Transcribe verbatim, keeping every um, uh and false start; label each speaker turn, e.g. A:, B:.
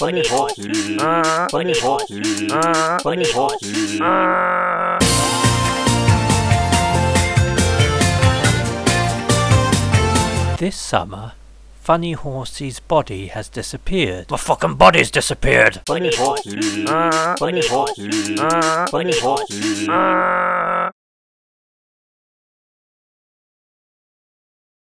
A: Funny Horsie, Funny Horsie, Funny Horsie.
B: This summer, Funny Horsie's body has disappeared. My fucking body's disappeared!
A: Funny Horsie, Funny Horsie, Funny Horsie.